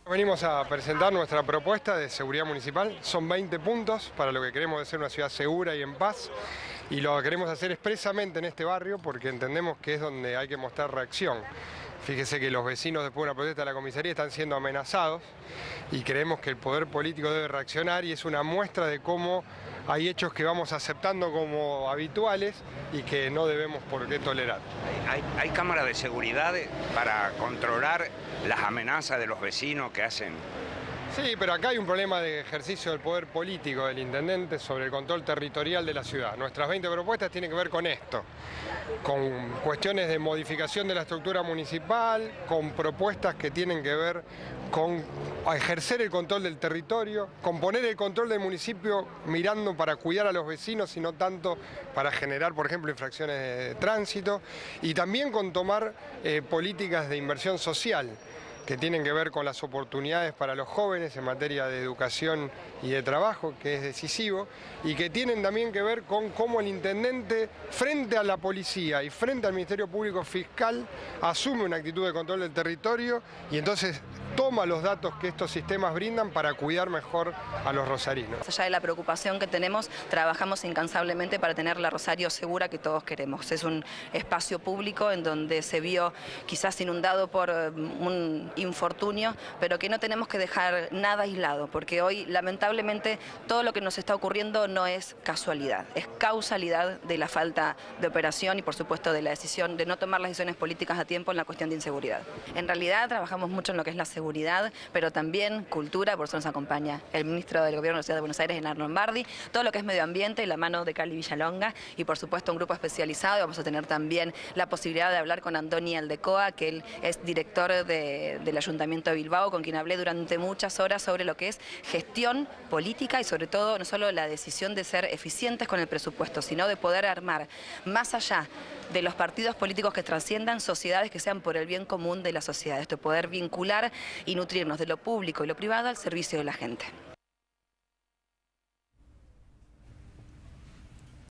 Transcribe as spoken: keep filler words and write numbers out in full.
Venimos a presentar nuestra propuesta de seguridad municipal. Son veinte puntos para lo que queremos de ser una ciudad segura y en paz. Y lo queremos hacer expresamente en este barrio porque entendemos que es donde hay que mostrar reacción. Fíjese que los vecinos después de una protesta de la comisaría están siendo amenazados y creemos que el poder político debe reaccionar y es una muestra de cómo hay hechos que vamos aceptando como habituales y que no debemos por qué tolerar. ¿Hay, hay cámaras de seguridad para controlar las amenazas de los vecinos que hacen? Sí, pero acá hay un problema de ejercicio del poder político del intendente sobre el control territorial de la ciudad. Nuestras veinte propuestas tienen que ver con esto, con cuestiones de modificación de la estructura municipal, con propuestas que tienen que ver con ejercer el control del territorio, con poner el control del municipio mirando para cuidar a los vecinos y no tanto para generar, por ejemplo, infracciones de tránsito, y también con tomar eh, políticas de inversión social, que tienen que ver con las oportunidades para los jóvenes en materia de educación y de trabajo, que es decisivo, y que tienen también que ver con cómo el intendente, frente a la policía y frente al Ministerio Público Fiscal, asume una actitud de control del territorio y entonces toma los datos que estos sistemas brindan para cuidar mejor a los rosarinos. Más allá de la preocupación que tenemos, trabajamos incansablemente para tener la Rosario segura que todos queremos. Es un espacio público en donde se vio quizás inundado por un infortunio, pero que no tenemos que dejar nada aislado, porque hoy lamentablemente todo lo que nos está ocurriendo no es casualidad, es causalidad de la falta de operación y por supuesto de la decisión de no tomar las decisiones políticas a tiempo en la cuestión de inseguridad. En realidad trabajamos mucho en lo que es la seguridad, pero también cultura, por eso nos acompaña el ministro del Gobierno de la Ciudad de Buenos Aires, Hernán Lombardi, todo lo que es medio ambiente, la mano de Cali Villalonga y por supuesto un grupo especializado. Vamos a tener también la posibilidad de hablar con Andoni Aldecoa, que él es director de del Ayuntamiento de Bilbao, con quien hablé durante muchas horas sobre lo que es gestión política y sobre todo no solo la decisión de ser eficientes con el presupuesto, sino de poder armar más allá de los partidos políticos que trasciendan sociedades que sean por el bien común de la sociedad, esto poder vincular y nutrirnos de lo público y lo privado al servicio de la gente.